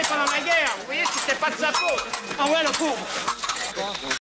pendant la guerre. Vous voyez, c'était pas de sa faute. Ah ouais, le pauvre.